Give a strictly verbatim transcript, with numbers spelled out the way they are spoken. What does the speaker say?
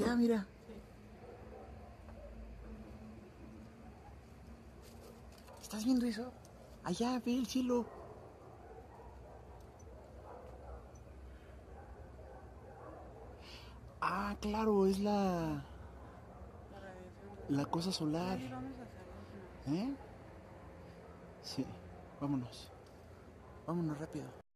allá, mira. ¿Estás viendo eso? Allá, ve el cielo. Ah, claro, es la... La cosa solar. ¿Eh? Sí, vámonos. Vámonos rápido.